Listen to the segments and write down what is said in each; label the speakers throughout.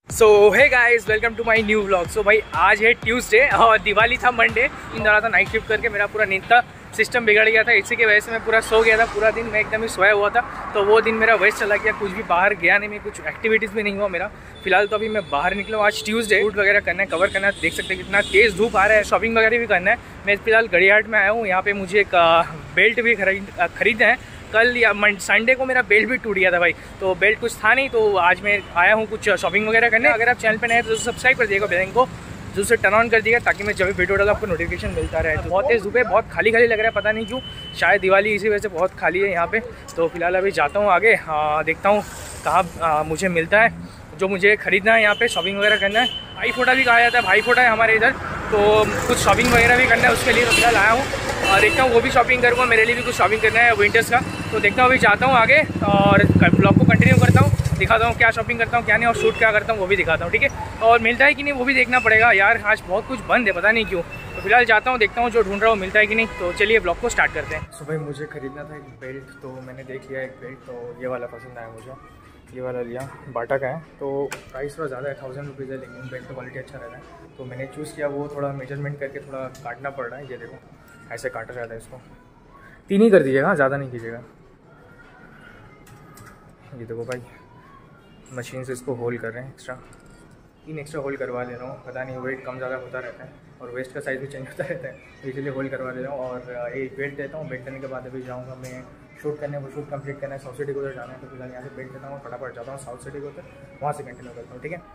Speaker 1: So hey guys, welcome to my new vlog. So भाई आज है ट्यूसडे और दिवाली था मंडे। इन रहा था नाइट शिफ्ट करके, मेरा पूरा नींद का सिस्टम बिगड़ गया था। इसी की वजह से मैं पूरा सो गया था पूरा दिन। मैं एकदम ही सोया हुआ था, तो वो दिन मेरा वेस्ट चला गया। कुछ भी बाहर गया नहीं, मैं कुछ एक्टिविटीज़ भी नहीं हुआ मेरा। फिलहाल तो अभी मैं बाहर निकला हूँ। आज ट्यूसडे, शूट वगैरह करना है, कवर करना है। देख सकते हैं कितना तेज़ धूप आ रहा है। शॉपिंग वगैरह भी करना है। मैं फिलहाल गड़ियाहाट में आया हूँ। यहाँ पे मुझे एक बेल्ट भी खरीदना है। कल या संडे को मेरा बेल्ट भी टूट गया था भाई, तो बेल्ट कुछ था नहीं, तो आज मैं आया हूँ कुछ शॉपिंग वगैरह करने। अगर आप चैनल पे नए हैं तो सब्सक्राइब कर दिएगा, बेल को जो से टर्न ऑन कर दिएगा, ताकि मैं जब भी वीडियो डालूँ आपको नोटिफिकेशन मिलता रहे। तो बहुत तेज़ धूप है, बहुत खाली खाली लग रहा है, पता नहीं क्यों। शायद दिवाली इसी वजह से बहुत खाली है यहाँ पे। तो फिलहाल अभी जाता हूँ आगे, देखता हूँ कहाँ मुझे मिलता है जो मुझे खरीदना है। यहाँ पे शॉपिंग वगैरह करना है। भाई फोटा भी कहा जाता है, भाई फोटा है हमारे इधर, तो कुछ शॉपिंग वगैरह भी करना है। उसके लिए तो फिलहाल आया हूँ और देखता हूँ वो भी शॉपिंग करूँगा। मेरे लिए भी कुछ शॉपिंग करना है विंटर्स का, तो देखता हूँ अभी जाता हूँ आगे और ब्लॉग को कंटिन्यू करता हूँ, दिखाता हूँ क्या शॉपिंग करता हूँ क्या नहीं, और शूट क्या करता हूँ वो भी दिखाता हूँ, ठीक है। और मिलता है कि नहीं वो भी देखना पड़ेगा यार, आज बहुत कुछ बंद है, पता नहीं क्यों। तो फिलहाल जाता हूँ, देखता हूँ जो ढूंढ रहा हूँ मिलता है कि नहीं। तो चलिए ब्लॉग को स्टार्ट करते हैं। सुबह मुझे खरीदना था एक बेल्ट, तो मैंने देख लिया एक बेल्ट, तो ये वाला पसंद आया मुझे, ये वाला लिया। बाटा का है, तो प्राइस थोड़ा ज़्यादा है, 1000 रुपीज़ है, लेकिन बेल्ट का क्वालिटी अच्छा रहता है। तो मैंने चूज़ किया। वो थोड़ा मेजरमेंट करके थोड़ा काटना पड़ रहा है। ये देखो ऐसे काटा जाता है इसको। 3 ही कर दीजिएगा, ज़्यादा नहीं कीजिएगा। ये देखो भाई, मशीन से इसको होल कर रहे हैं। एक्स्ट्रा 3 एक्स्ट्रा होल करवा ले रहा हूँ। पता नहीं वेट कम ज़्यादा होता रहता है और वेस्ट का साइज़ भी चेंज होता रहता है, तो इसलिए होल करवा ले रहा हूँ। और एक बेल्ट देता हूँ। बेल्ट करने के बाद अभी जाऊँगा मैं शूट करने, वो शूट कंप्लीट करना है। साउथ सिटी को उधर जाना है, तो फिलहाल यहाँ से बेल्ट देता हूँ, फटाफट जाता हूँ साउथ सिटी को उधर, वहाँ से कंटिन्यू करता हूँ, ठीक है।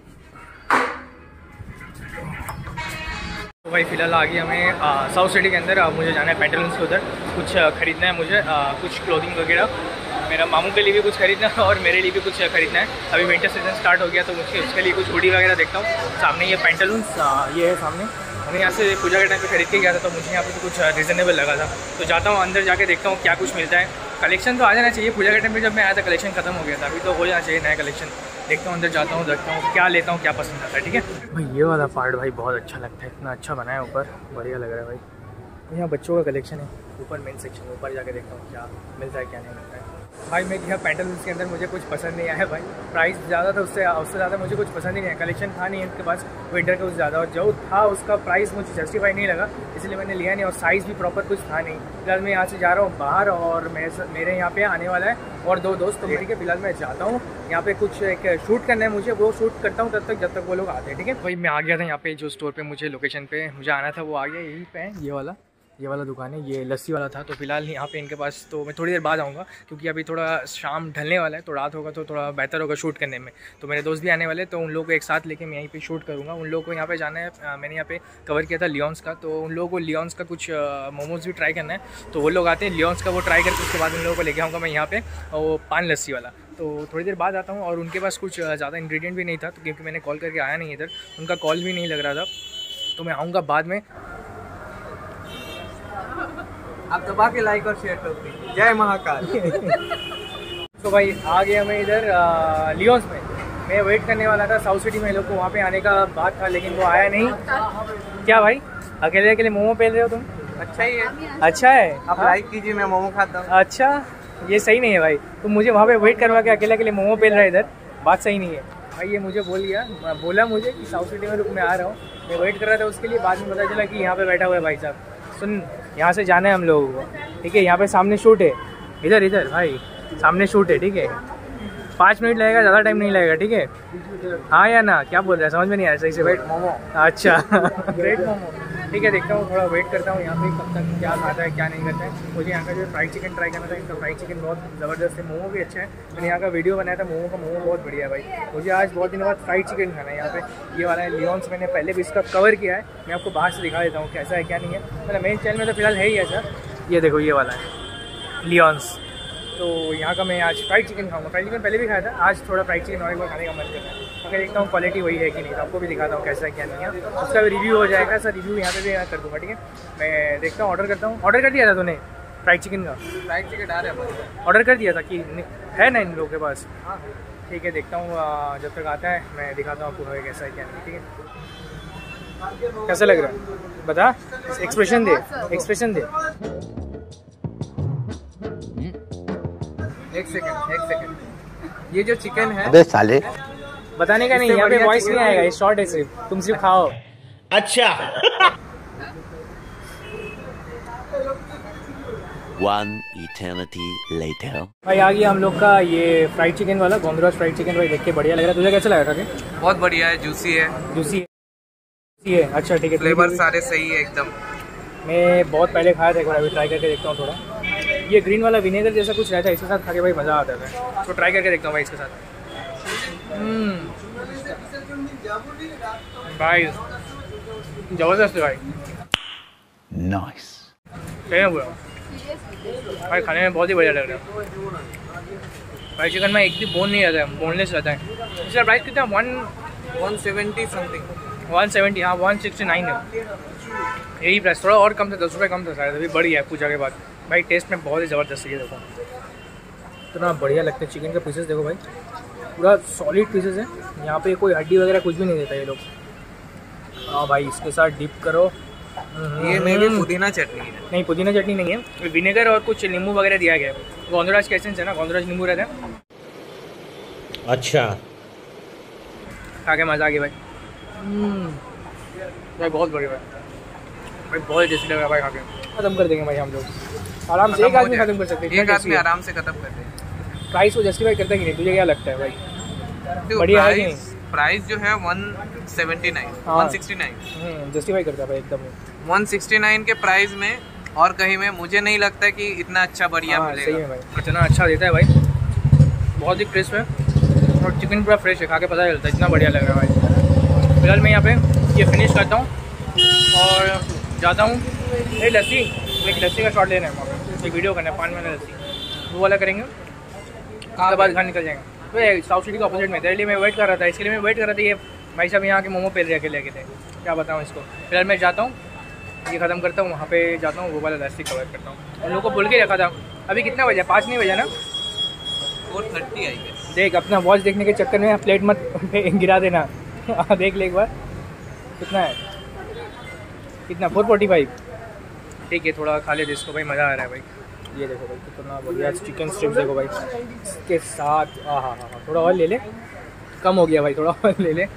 Speaker 1: तो भाई फिलहाल आ गया हमें साउथ सिटी के अंदर। मुझे जाना है पेंटालून्स के उधर, कुछ खरीदना है मुझे, कुछ क्लोथिंग वगैरह। मेरा मामू के लिए भी कुछ खरीदना है और मेरे लिए भी कुछ खरीदना है। अभी विंटर सीजन स्टार्ट हो गया, तो मुझे उसके लिए कुछ हुडी वगैरह देखता हूँ। सामने ये पेंटालून्स ये है सामने। मैंने यहाँ से पूजा के टाइम पे खरीद के गया था, तो मुझे यहाँ पे तो कुछ रिजनेबल लगा था। तो जाता हूँ अंदर, जाके देखता हूँ क्या कुछ मिलता है। कलेक्शन तो आ जाना चाहिए। पूजा के टाइम पे जब मैं आया था कलेक्शन खत्म हो गया था, अभी तो हो जाना चाहिए नया कलेक्शन। देखता हूँ अंदर जाता हूँ, देखता हूँ क्या लेता हूँ, क्या पसंद आता है, ठीक है भाई। ये वाला पार्ट भाई बहुत अच्छा लगता है, इतना अच्छा बनाया ऊपर, बढ़िया लग रहा है भाई। यहाँ बच्चों का कलेक्शन है, ऊपर मेन सेक्शन, ऊपर जाके देखता हूँ क्या मिलता है क्या नहीं मिलता है। भाई मैं यहाँ पेंटालून्स के अंदर मुझे कुछ पसंद नहीं आया भाई। प्राइस ज़्यादा था, उससे ज़्यादा मुझे कुछ पसंद ही नहीं है। कलेक्शन था नहीं इनके पास विंटर का कुछ ज़्यादा, और जो था उसका प्राइस मुझे जस्टिफाई नहीं लगा, इसलिए मैंने लिया नहीं। और साइज़ भी प्रॉपर कुछ था नहीं। फिलहाल मैं यहाँ से जा रहा हूँ बाहर, और मेरे यहाँ पे आने वाला है और 2 दोस्त, तो ठीक है। फिलहाल मैं जाता हूँ, यहाँ पे कुछ एक शूट करना है मुझे, वो शूट करता हूँ तब तक जब तक वो लोग आते हैं, ठीक है। भाई मैं आ गया था यहाँ पे, जो स्टोर पे मुझे लोकेशन पे मुझे आना था वो आ गया। यहीं पे है ये वाला दुकान है, ये लस्सी वाला था। तो फिलहाल यहाँ पे इनके पास, तो मैं थोड़ी देर बाद आऊँगा, क्योंकि अभी थोड़ा शाम ढलने वाला है, तो रात होगा तो थोड़ा बेहतर होगा शूट करने में। तो मेरे दोस्त भी आने वाले, तो उन लोगों को एक साथ लेके मैं यहीं पे शूट करूँगा। उन लोगों को यहाँ पे जाना है। मैंने यहाँ पे कवर किया था लियोन्स का, तो उन लोगों को लियोन्स का कुछ मोमोज़ भी ट्राई करना है। तो वो लोग आते हैं लियोन्स का, वो ट्राई करके उसके बाद उन लोगों को लेके आऊँगा मैं यहाँ पे, और वो पान लस्सी वाला। तो थोड़ी देर बाद आता हूँ। और उनके पास कुछ ज़्यादा इंग्रेडिएंट भी नहीं था, तो क्योंकि मैंने कॉल करके आया नहीं इधर, उनका कॉल भी नहीं लग रहा था, तो मैं आऊँगा बाद में।
Speaker 2: आप दबा के लाइक और शेयर कर दीजिए। जय महाकाल।
Speaker 1: तो भाई आ गया मैं इधर लियोन्स में। मैं वेट करने वाला था साउथ सिटी में, लोग को वहाँ पे आने का बात था, लेकिन वो आया नहीं। क्या भाई अकेले अकेले मोमो पेल रहे हो तुम?
Speaker 2: अच्छा ही है,
Speaker 1: अच्छा है।
Speaker 2: आप लाइक कीजिए, मैं मोमो खाता हूँ।
Speaker 1: अच्छा, ये सही नहीं है भाई, तुम मुझे वहाँ पे वेट करवा के अकेले अकेले मोमो पेल रहे इधर, बात सही नहीं है भाई। ये मुझे बोला मुझे कि साउथ सिटी में रुक, मैं आ रहा हूँ। मैं वेट कर रहा था उसके लिए, बाद में पता चला कि यहाँ पे बैठा हुआ है भाई साहब। सुन, यहाँ से जाना है हम लोगों को, ठीक है। यहाँ पे सामने शूट है, इधर भाई सामने शूट है, ठीक है। 5 मिनट लगेगा, ज़्यादा टाइम नहीं लगेगा, ठीक है। हाँ या ना, क्या बोल रहा है समझ में नहीं आया सही से। वेट मोमो, अच्छा ग्रेट मोमो, ठीक है। देखता हूँ, थोड़ा वेट करता हूँ यहाँ पे कब तक क्या खाता है क्या नहीं करता है। मुझे यहाँ का जो फ्राइड चिकन ट्राई करना था, इनका फ्राइड चिकन बहुत ज़बरदस्त है, मोमो भी अच्छा है। मैंने यहाँ का वीडियो बनाया था मोमो का, मोमो बहुत बढ़िया है भाई। मुझे आज बहुत दिनों बाद फ्राइड चिकन खाना है यहाँ पे। ये वाला है लियोन्स, मैंने पहले भी इसका कवर किया है, मैं आपको बाहर से दिखा देता हूँ कैसा है क्या नहीं है। मतलब मेरे चैनल में तो फिलहाल है ही ऐसा। ये देखो ये वाला है लियोन्स, तो यहाँ का मैं आज फ्राइड चिकन खाऊंगा। फ्राइड चिकन पहले भी खाया था, आज थोड़ा फ्राइड चिकन और एक बार खाने का मन कर रहा है। अगर देखता हूँ क्वालिटी वही है कि नहीं, तो आपको भी दिखाता हूँ कैसा है क्या नहीं है। उसका भी रिव्यू हो जाएगा, सर रिव्यू यहाँ पे भी कर दूँगा, ठीक है। मैं देखता हूँ, ऑर्डर करता हूँ। ऑर्डर कर दिया था तूने फ्राइड चिकन का?
Speaker 2: फ्राइड चिकन आ रहा है,
Speaker 1: ऑर्डर कर दिया था कि है ना इन लोगों के पास? ठीक है, देखता हूँ जब तक आता है मैं दिखाता हूँ आपको कैसा है क्या नहीं, ठीक है। कैसा लग रहा है बता, एक्सप्रेशन दे, एक्सप्रेशन दे।
Speaker 2: एक सेकंड, ये जो चिकन है,
Speaker 3: अबे साले,
Speaker 1: बताने का नहीं, यहाँ पे वॉइस नहीं आएगा, ये शॉर्ट है सिर्फ, तुम सिर्फ खाओ। अच्छा।
Speaker 3: One eternity later.
Speaker 1: भाई आ गया हम लोग का ये फ्राइड चिकन वाला, गोंदराज फ्राइड चिकन। भाई देख के बढ़िया लग रहा है, तुझे कैसा लगा खाके?
Speaker 2: बहुत बढ़िया है, जूसी है।
Speaker 1: जूसी है, अच्छा ठीक है।
Speaker 2: फ्लेवर सारे सही है एकदम।
Speaker 1: मैं बहुत पहले खाया था, एक बार अभी ट्राई करके देखता हूँ थोड़ा। ये ग्रीन वाला विनेगर जैसा कुछ रहता है, इसके साथ खा के भाई मज़ा आता है, तो ट्राई करके देखता हूँ भाई इसके साथ। भाई ज़बरदस्त है भाई,
Speaker 3: Nice.
Speaker 1: सही है पूरा भाई, खाने में बहुत ही बढ़िया लग रहा है। फ्राइड चिकन में एक भी बोन नहीं रहता है, बोनलेस रहता है। इसका प्राइस कितना है?
Speaker 2: 170 समथिंग,
Speaker 1: 170, हाँ 169 है यही प्राइस, थोड़ा और कम था, 10 रुपये कम था शायद, अभी बढ़ी है पूछा के बाद। भाई टेस्ट में बहुत ही ज़बरदस्त है, ये देखो इतना बढ़िया लगता है। चिकन का पीसेस देखो भाई, पूरा सॉलिड पीसेस है, यहाँ पे कोई हड्डी वगैरह कुछ भी नहीं देता ये लोग। हाँ भाई इसके साथ डिप करो।
Speaker 2: ये में भी पुदीना चटनी है।
Speaker 1: नहीं पुदीना चटनी नहीं है, विनेगर और कुछ नींबू वगैरह दिया गया है। गोंदराज के एसेंस है ना, गोंदराज नींबू रहता है।
Speaker 3: अच्छा।
Speaker 1: खा के मज़ा आ गया भाई। भाई बहुत बढ़िया भाई, बहुत टेस्टी लग रहा है भाई। खा के खत्म कर देंगे भाई हम लोग आराम से, एक आदमी खत्म कर सकते हैं,
Speaker 2: एक आदमी आराम से खत्म कर देंगे।
Speaker 1: प्राइस को जस्टिफाई करता है कि नहीं, तुझे क्या लगता है भाई? बढ़िया है कि नहीं?
Speaker 2: प्राइस जो है 179, 169
Speaker 1: जस्टिफाई करता है भाई एकदम।
Speaker 2: 169 के प्राइस में और कहीं में मुझे नहीं लगता कि इतना अच्छा बढ़िया मिलेगा।
Speaker 1: सही है भाई, इतना अच्छा देता है भाई, बहुत ही क्रिस्प है और चिकन पूरा फ्रेश है, खा के पता चलता है, इतना बढ़िया लग रहा है भाई। फिलहाल मैं यहाँ पे ये फिनिश करता हूँ और जाता हूँ। ये लस्सी, एक लस्सी का शॉट लेना है वहाँ पे, एक वीडियो करना है 5 मिनट लस्सी, वो वाला करेंगे, उसके बाद घर निकल जाएंगे। तो साउथ सिटी के अपोजिट में, तेरे लिए मैं वेट कर रहा था, इसके लिए मैं वेट कर रहा था। ये भाई साहब यहाँ के मोमो पेल रहे के लेके थे, क्या बताऊँ इसको। फिलहाल मैं जाता हूँ, ये ख़त्म करता हूँ, वहाँ पे जाता हूँ, वो वाला लस्सी कवर करता हूँ। उन लोगों को बोल के रखा था, अभी कितना बजा? 5 नहीं बजा ना,
Speaker 2: 4:30 आई है।
Speaker 1: देख अपना वॉच देखने के चक्कर में प्लेट मत गिरा देना। देख ले एक बार कितना है, कितना 445। ठीक है थोड़ा खा ले इसको भाई, मज़ा आ रहा है भाई। ये देखो भाई कितना बढ़िया चिकन स्ट्रिप्स देखो भाई, इसके साथ हाँ, थोड़ा और ले ले, कम हो गया भाई, थोड़ा और ले ले।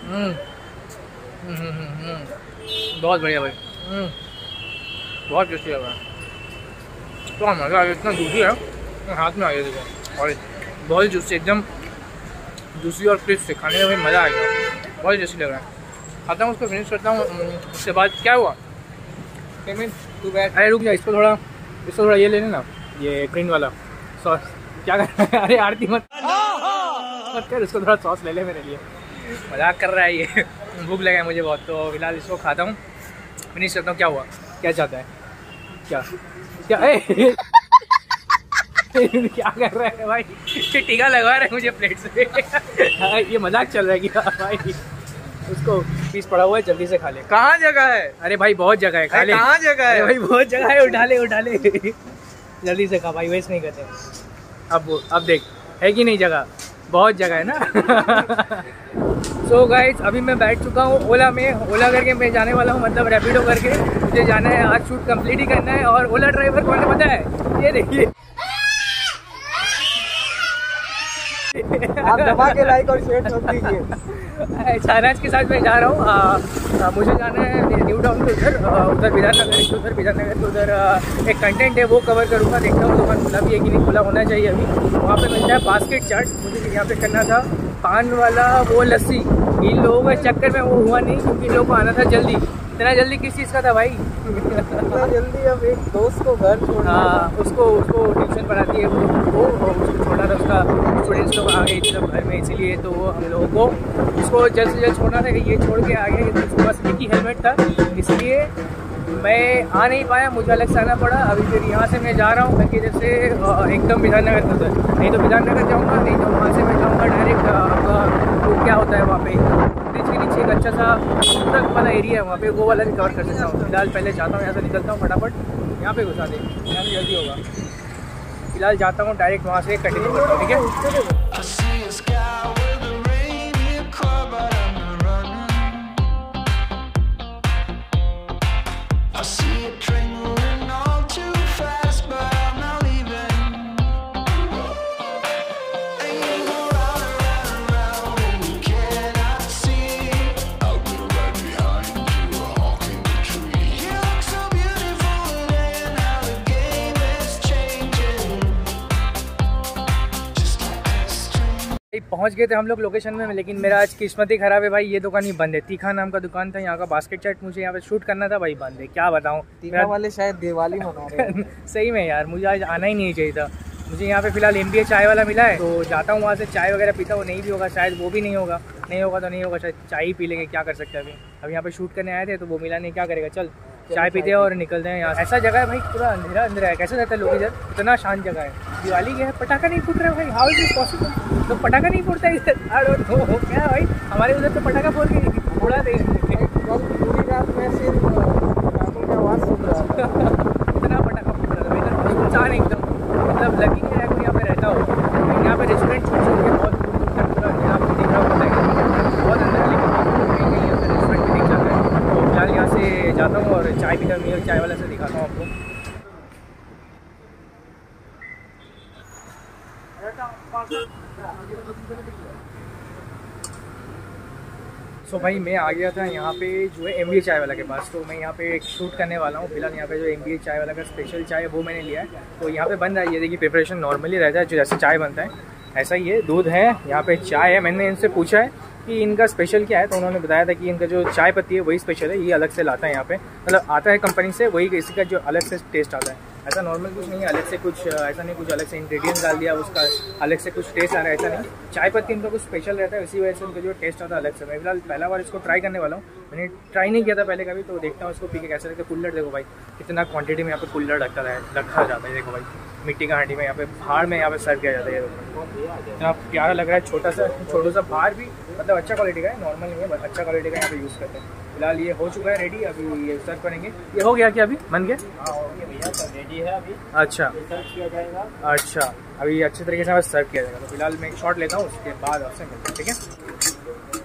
Speaker 1: बहुत बढ़िया भाई, बहुत टेस्टी लग रहा है, तो मज़ा आ गया, इतना जूसी है, हाथ में आ गया देखो, और बहुत जूसी, एकदम जूसी और क्रिस्प से खाने में भाई मज़ा आ गया, बहुत टेस्टी लग रहा है। खाता हूँ उसको, फिनिश करता हूँ, उसके बाद क्या हुआ पेमेंट टू बैड। अरे रुक जा, इसको थोड़ा ये ले लेना, ये ग्रीन वाला सॉस। क्या कर रहा है? अरे आरती मत कर, इसको थोड़ा सॉस ले ले मेरे लिए, मजाक कर रहा है ये। भूख लगा है मुझे बहुत, तो फिलहाल इसको खाता हूँ, फिनिश करता हूँ। क्या हुआ, क्या चाहता है, क्या क्या कर रहा है भाई? ये टीका लगवा रहा है मुझे प्लेट से। ये मजाक चल रहा है क्या भाई? उसको पीस पड़ा हुआ है, जल्दी से खा ले।
Speaker 2: कहाँ जगह है?
Speaker 1: अरे भाई बहुत जगह है, खा ले।
Speaker 2: कहाँ जगह है
Speaker 1: भाई? बहुत जगह है, उठा ले जल्दी से खा भाई, वेस्ट नहीं करते। अब देख है कि नहीं जगह, बहुत जगह है ना। सो गाइस अभी मैं बैठ चुका हूँ ओला में, ओला करके मैं जाने वाला हूँ, मतलब रैपिडो करके मुझे जाना है, आज शूट कंप्लीट ही करना है। और ओला ड्राइवर कौन है पता है? ये देखिए,
Speaker 2: आप दबा के लाइक और शेयर कर दीजिए।
Speaker 1: शहनाज के साथ मैं जा रहा हूँ, मुझे जाना है न्यू टाउन के उधर विधाननगर के उधर एक कंटेंट है, वो कवर करूँगा। देखता हूँ दुकान खुला भी है कि नहीं, खुला होना चाहिए अभी। वहाँ पे मिलता है बास्केट चाट, मुझे यहाँ पे करना था पान वाला वो लस्सी। इन लोगों के चक्कर में वो हुआ नहीं, क्योंकि इन लोगों को आना था जल्दी। इतना जल्दी किस चीज़ का था भाई?
Speaker 2: इतना जल्दी अब एक दोस्त को घर छोड़ना।
Speaker 1: हाँ, उसको ट्यूशन पढ़ाती है वो उसको छोड़ना था, उसका स्टूडेंट्स लोग आ गए सब घर में, इसीलिए तो वो हम लोगों को उसको जल्द से जल्द छोड़ना था। ये छोड़ के आ गया, उसके पास एक ही हेलमेट था, इसलिए मैं आ नहीं पाया, मुझे अलग से आना पड़ा। अभी फिर यहाँ से मैं जा रहा हूँ घर की इधर से एकदम विधाननगर के उधर, नहीं तो विधाननगर जाऊँगा, नहीं तो वहाँ से मैं जाऊँगा डायरेक्ट वो क्या होता है वहाँ पे ब्रिज के नीचे एक अच्छा सा ट्रक वाला एरिया है, वहाँ पे वो वाला भी कवर कर सकता हूँ। फिलहाल पहले जाता हूँ, यहाँ से निकलता हूँ फटाफट, यहाँ पे घुसा दे, यहाँ से जल्दी होगा। फिलहाल जाता हूँ डायरेक्ट वहाँ से कंटिन्यू करता हूँ, ठीक है? पहुंच गए थे हम लोग लोकेशन में, लेकिन मेरा आज किस्मत ही ख़राब है भाई, ये दुकान ही बंद है। तीखा नाम का दुकान था यहाँ का, बास्केट चाट मुझे यहाँ पे शूट करना था भाई, बंद है। क्या बताऊँ,
Speaker 2: तीखा वाले शायद दिवाली मना रहे हैं।
Speaker 1: सही में यार, मुझे आज आना ही नहीं चाहिए था। मुझे यहाँ पे फिलहाल MBA चाय वाला मिला है, तो जाता हूँ वहाँ से चाय वगैरह पीता हूँ। नहीं भी होगा शायद, वो भी नहीं होगा तो नहीं होगा, शायद चाय ही पी लेंगे, क्या कर सकते हैं अभी। अब यहाँ पे शूट करने आए थे तो वो मिला नहीं, क्या करेगा, चल चाय पीते हैं और निकलते हैं यहाँ। ऐसा जगह है भाई, पूरा अंधेरा अंधेरा है, कैसे रहता है लोग इधर, इतना शांत जगह है। दिवाली के है, पटाखा नहीं फूट रहा है भाई, हाउ इज इट पॉसिबल? तो पटाखा नहीं फूटता है इधर, आई डोंट नो क्या भाई। हमारे उधर तो पटाखा फोड़ के उड़ा दे,
Speaker 2: पूरी रात में सिर्फ पटाखों की आवाज़ सुन रहा था।
Speaker 1: इतना पटाखा फूट रहा था इधर, सुनसान एकदम, मतलब लगी नहीं रहा कोई यहाँ पे रहता हो। यहाँ पे रेस्टोरेंट छोड़ छोड़ के बहुत दूर दूर तक पूरा यहाँ पे दिख रहा होता है, बहुत अंदर, लेकिन कहीं यहाँ पे रेस्टोरेंट भी दिख जाता है। तो फिलहाल यहाँ से जाता हूँ और चाय पीता हूँ, चाय वाला से दिखाता हूँ आपको। सो भाई मैं आ गया था यहाँ पे जो है MBA चाय वाला के पास, तो मैं यहाँ पे एक शूट करने वाला हूँ। फिलहाल यहाँ पे जो MBA चाय वाला का स्पेशल चाय है वो मैंने लिया है। तो यहाँ पे बन रहा है, ये देखिए प्रिपरेशन नॉर्मली रहता है, जो जैसे चाय बनता है ऐसा ही है। दूध है, यहाँ पे चाय है। मैंने इनसे पूछा है कि इनका स्पेशल क्या है, तो उन्होंने बताया था कि इनका जो चाय पत्ती है वही स्पेशल है, ये अलग से लाता है यहाँ पे, मतलब आता है कंपनी से, वही इसी का जो अलग से टेस्ट आता है। ऐसा नॉर्मल कुछ नहीं है, अलग से कुछ ऐसा नहीं, कुछ अलग से इंग्रेडिएंट्स डाल दिया उसका अलग से कुछ टेस्ट आ रहा है, ऐसा नहीं। चाय पत्ती इनका कुछ स्पेशल रहता है, इसी वजह से उनका जो टेस्ट आता है अलग से। मैं फिलहाल पहला बार इसको ट्राई करने वाला हूँ, मैंने ट्राई नहीं किया था पहले कभी, तो देखता हूँ इसको पी के कैसे लगता है। कुल्हड़ देखो भाई, कितना क्वांटिटी में यहाँ पे कुल्हड़ रखा जाता है, देखो भाई मिट्टी का हांडी में यहाँ पे भाड़ में यहाँ पे सर्व किया जाता है। इतना प्यारा लग रहा है, छोटा सा भाड़ भी, मतलब अच्छा क्वालिटी का है, नॉर्मल नहीं है, अच्छा क्वालिटी का यहाँ पे यूज़ करते हैं। फिलहाल ये हो चुका है रेडी, अभी ये सर्व करेंगे। ये हो गया क्या, अभी बन गया?
Speaker 4: भैया सब रेडी है अभी,
Speaker 1: अच्छा
Speaker 4: सर्व किया जाएगा।
Speaker 1: अच्छा, अभी अच्छे तरीके से सर्व किया जाएगा। तो फिलहाल मैं एक शॉट लेता हूँ, उसके बाद आपसे मिलते हैं, ठीक है?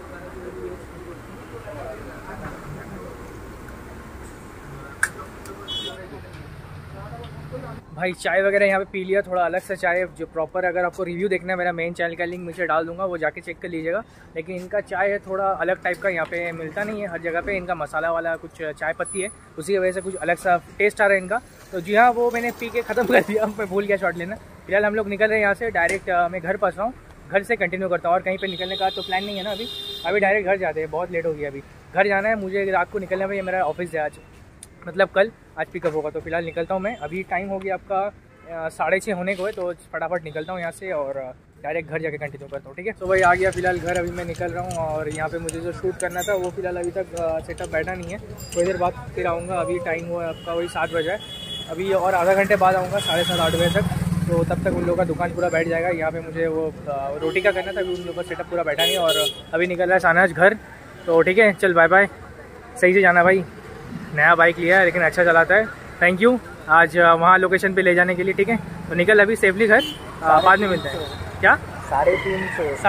Speaker 1: भाई चाय वगैरह यहाँ पे पी लिया, थोड़ा अलग सा चाय जो प्रॉपर, अगर आपको रिव्यू देखना है मेरा मेन चैनल का लिंक नीचे डाल दूंगा, वो जाके चेक कर लीजिएगा। लेकिन इनका चाय है थोड़ा अलग टाइप का, यहाँ पे मिलता नहीं है हर जगह पे। इनका मसाला वाला कुछ चाय पत्ती है, उसी की वजह से कुछ अलग सा टेस्ट आ रहा है इनका। तो जी हाँ, वो मैंने पी के ख़त्म कर दिया, मैं भूल गया शॉट लेना। फिलहाल हम लोग निकल रहे हैं यहाँ से, डायरेक्ट मैं घर पहुँच रहा हूँ, घर से कंटिन्यू करता हूँ। और कहीं पर निकलने का तो प्लान नहीं है ना अभी डायरेक्ट घर जाते हैं, बहुत लेट हो गया। अभी घर जाना है मुझे, रात को निकलना है, मेरा ऑफिस है आज, मतलब कल, आज पिकअप होगा। तो फिलहाल निकलता हूँ मैं, अभी टाइम हो गया आपका 6:30 होने को है, तो फटाफट निकलता हूँ यहाँ से और डायरेक्ट घर जाके कंटिन्यू करता हूँ, ठीक है? तो भाई आ गया फिलहाल घर, अभी मैं निकल रहा हूँ। और यहाँ पे मुझे जो शूट करना था वो फिलहाल अभी तक सेटअप बैठा नहीं है, थोड़ी देर बाद फिर आऊँगा। अभी टाइम हुआ है आपका वही 7 बजे है, अभी और आधा घंटे बाद आऊँगा, 7:30 8 बजे तक। तो तब तक उन लोगों का दुकान पूरा बैठ जाएगा। यहाँ पे मुझे वो रोटी का करना था, अभी उन लोगों का सेटअप पूरा बैठा नहीं, और अभी निकल रहा है सानाज घर। तो ठीक है, चल बाय बाय, सही से जाना भाई। नया बाइक लिया है लेकिन अच्छा चलाता है, थैंक यू आज वहाँ लोकेशन पे ले जाने के लिए, ठीक है? तो निकल अभी सेफली घर, बाद में मिलते हैं। क्या
Speaker 2: 350?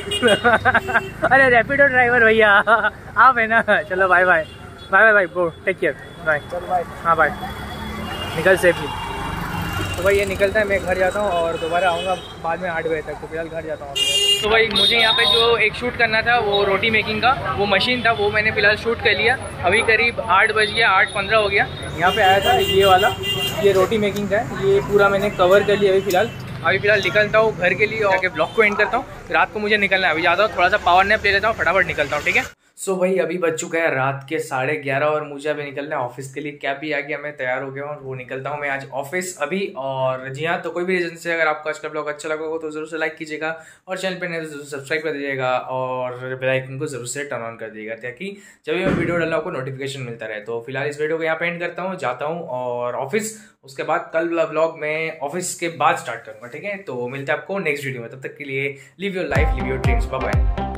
Speaker 1: 3.5 अरे रैपिडो ड्राइवर भैया आप है ना, चलो bye bye bye bye bro, take care, bye.
Speaker 2: चल बाय।
Speaker 1: हाँ बाय, निकल सेफली। तो भाई ये निकलता है, मैं घर जाता हूँ और दोबारा आऊँगा बाद में 8 बजे तक। तो फिलहाल घर जाता हूँ। तो भाई मुझे यहाँ पे जो एक शूट करना था वो रोटी मेकिंग का, वो मशीन था, वो मैंने फिलहाल शूट कर लिया। अभी करीब 8 बज गया, 8:15 हो गया। यहाँ पे आया था ये वाला, ये रोटी मेकिंग का है, ये पूरा मैंने कवर कर लिया। अभी फिलहाल निकलता हूँ घर के लिए और आगे ब्लॉग को एंड करता हूँ। रात को मुझे निकलना है, अभी जाता हूँ, थोड़ा सा पावर नैप ले लेता हूँ, फटाफट निकलता हूँ, ठीक है? सो भाई अभी बज चुका है रात के 11:30 और मुझे अभी निकलना है ऑफिस के लिए। कैब भी आ गया, मैं तैयार हो गया हूँ, वो निकलता हूँ मैं आज ऑफिस अभी। और जी हाँ, तो कोई भी रीजन से अगर आपको आज का ब्लॉग अच्छा लगा हो तो जरूर से लाइक कीजिएगा, और चैनल पे नहीं तो जरूर सब्सक्राइब कर दीजिएगा, और बेल आइकन को जरूर से टर्न ऑन कर दीजिएगा, ताकि जब भी मैं वीडियो डालूँ आपको नोटिफिकेशन मिलता रहे। तो फिलहाल इस वीडियो को यहाँ पे एंड करता हूँ, जाता हूँ और ऑफिस, उसके बाद कल वाला ब्लॉग मैं ऑफिस के बाद स्टार्ट करूँगा, ठीक है? तो मिलते हैं आपको नेक्स्ट वीडियो में, तब तक के लिए live your life, live your dreams, bye bye.